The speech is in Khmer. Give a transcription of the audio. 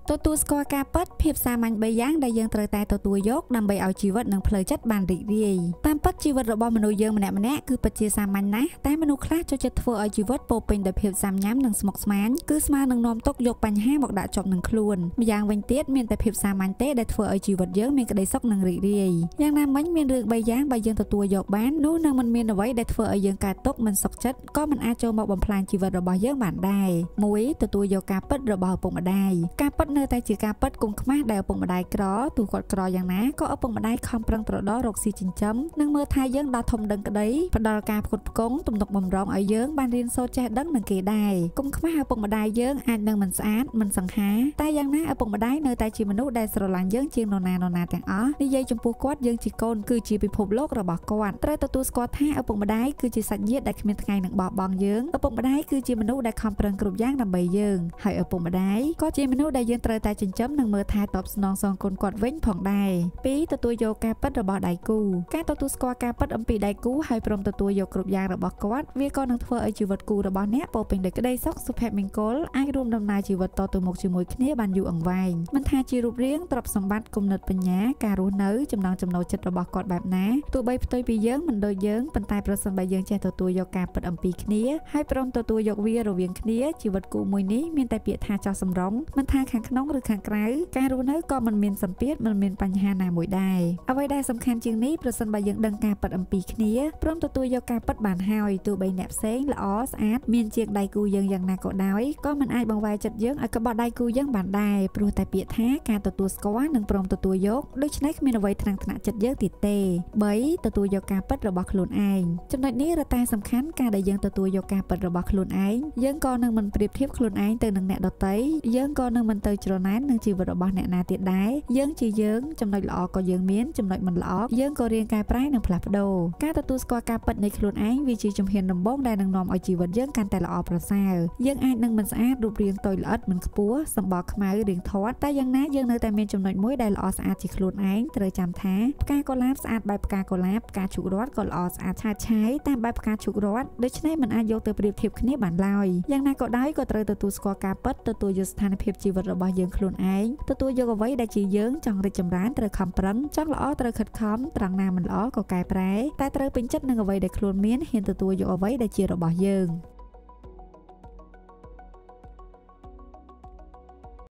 ទទួលស្គាល់ការពិតភាពសាមញ្ញ3យ៉ាងដែលយើងត្រូវតែទទួលយកដើម្បីឲ្យជីវិតនិងផ្លូវចិត្តបានរីករាយតាមពិតជីវិតរបស់មនុស្សយើងម្នាក់ៗគឺពិតជាសាមញ្ញណាស់តែមនុស្សខ្លះចូលចិត្តធ្វើឲ្យជីវិតពោរពេញដោយភាពសាមញ្ញនិងស្មុគស្មាញគឺស្មើនឹងនាំទុកយកបញ្ហាមកដាក់ជាប់នឹងខ្លួនម្យ៉ាងវិញទៀតមានតែភាពសាមញ្ញទេដែលធ្វើឲ្យជីវិតយើងមានក្តីសុខនិងរីករាយយ៉ាងណាមិញមានរឿង3យ៉ាងបើយើងទទួលយកបាននោះនឹងមិនមានអ្វីដែលធ្វើឲ្យយើងកើតទុក្ខមិនសុខចិត្តក៏មិនអាចចូលមកបំផ្លាញជីវិតរបស់យើងបានដែរ1ទទួលយកការពិតរបស់ឪពុកម្ដាយការពិតនៅតែជាការពិតគុំខ្មាស់ដែលឪពុកម្ដាយក្រទោះគាត់ក្រយ៉ាងណាក៏ឪពុកម្ដាយខំប្រឹងត្រដររកស៊ីចិញ្ចឹមនិងមើលថែយើងដល់ធំដឹងក្ដីផ្ដល់ការផ្គត់ផ្គង់ទំនុកបំរុងឲ្យយើងបានរៀនសូត្រចេះដឹងនឹងគេដែរគុំខ្មាស់ឪពុកម្ដាយយើងអាចនឹងមិនស្អាតមិនសង្ហាតែយ៉ាងណាឪពុកម្ដាយនៅតែជាមនុស្សដែលស្រឡាញ់យើងជាងនរណាទាំងអស់និយាយចំពោះគាត់យើងជាកូនគឺជាពិភពលោករបស់គាត់ត្រូវទទួលស្គាល់ថាឪពុកម្ដាយគឺជាសាច់ញាតិដែលគ្មានថ្ងៃនឹងបោះបង់យើងឪពុកម្ដាយគឺជាមនុស្សដែលខំប្រឹងគ្រប់យ៉ាងដើម្បីយើងហើយឪពុកម្ដាយក៏ជាមនុស្សដែលយើងត្រូវតែចិញ្ចឹមនិងមើលថែតបស្នងសងគុណគាត់វិញផងដែរ2ទទួលយកការពិតរបស់ដៃគូការទទួលស្គាល់ការពិតអំពីដៃគូហើយព្រមទទួលយកគ្រប់យ៉ាងរបស់គាត់វាក៏នឹងធ្វើឲ្យជីវិតគូរបស់អ្នកពោរពេញដោយក្តីសុខសុភមង្គលអាចរួមដំណើរជីវិតតទៅមុខជាមួយគ្នាបានយូរអង្វែងមិនថាជារូបរាងទ្រព្យសម្បត្តិគំនិតបញ្ញាការរស់នៅចំណង់ចំណូលចិត្តរបស់គាត់បែបណាទោះបីផ្ទុយពីយើងមិនដូចយើងប៉ុន្តែប្រសិនបើយើងចេះទទួលយកការពិតអំពីគ្នាហើយព្រមទទួលយកវារវាងគ្នាជីវិតគូមួយនេះមានតែពាក្យថាចោះសម្រុងមិនថាខាងក្នុងឬខាងក្រៅការរស់នៅក៏មិនមានសម្ពាធមិនមានបញ្ហាណាមួយដែរអ្វីដែលសំខាន់ជាងនេះប្រសិនបើយើងដឹងការពិតអំពីគ្នាព្រមទទួលយកការពិតបានហើយទោះបីអ្នកផ្សេងល្អស្អាតមានជាងដៃគូយើងយ៉ាងណាក៏ដោយក៏មិនអាចបង្វែរចិត្តយើងឲ្យក្បត់ដៃគូយើងបានដែរព្រោះតែពាក្យថាការទទួលស្គាល់និងព្រមទទួលយកដូច្នេះគ្មានអ្វីថ្នាំងថ្នាក់ចិត្តយើងទៀតទេ3ទទួលយកការពិតរបស់ខ្លួនឯងចំណុចនេះរតែសំខាន់ការដែលយើងទទួលយកការពិតរបស់ខ្លួនឯងយើងក៏នឹងមិនប្រៀបធៀបខ្លួនឯងទៅនឹងអ្នកដទៃយើងក៏នឹងមិនទៅច្រណែននឹងជីវិតរបស់អ្នកណាទៀតដែរយើងជាយើងចំណុចល្អក៏យើងមានចំណុចមិនល្អយើងក៏រៀងកែប្រែនិងផ្លាស់ប្ដូរការទទួលស្គាល់ការពិតនៃខ្លួនឯងវាជាជំហានដំបូងដែលនឹងនាំឲ្យជីវិតយើងកាន់តែល្អប្រសើរយើងអាចនឹងមិនស្អាតរូបរាងតូចល្អិតមិនខ្ពស់សម្បកខ្មៅរាងធាត់តែយ៉ាងណាយើងនៅតែមានចំណុចមួយដែលល្អស្អាតជាខ្លួនឯងត្រូវចាំថាផ្កាកុលាបស្អាតបែបផ្កាកុលាបផ្កាឈូករ័ត្នក៏ល្អស្អាតឆើតឆាយតាមបែបផ្កាឈូករ័ត្នដូច្នេះមិនអាចយកទៅប្រៀបធៀបគ្នាបានឡើយយ៉ាងណាក៏ដោយក៏ត្រូវទទួលស្គាល់ការពិតទទួលយកស្ថានភាពជីវិតរបស់យើងខ្លួនឯងទទួលយកអ្វីដែលជាយើងចង់រីកចម្រើនត្រូវខំប្រឹងចង់ល្អត្រូវខិតខំត្រង់ណាមិនល្អក៏កែប្រែតែត្រូវពេញចិត្តនឹងអ្វីដែលខ្លួនមានហ៊ានទទួលយកអ្វីដែលជារបស់យើង